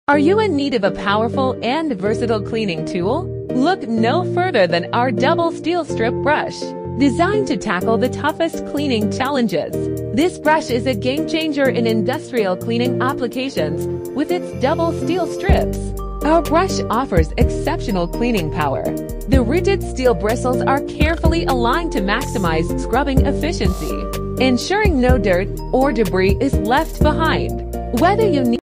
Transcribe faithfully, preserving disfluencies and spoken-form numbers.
Are you in need of a powerful and versatile cleaning tool? Look no further than our double steel strip brush. Designed to tackle the toughest cleaning challenges, this brush is a game-changer in industrial cleaning applications with its double steel strips. Our brush offers exceptional cleaning power. The rigid steel bristles are carefully aligned to maximize scrubbing efficiency, ensuring no dirt or debris is left behind. Whether you need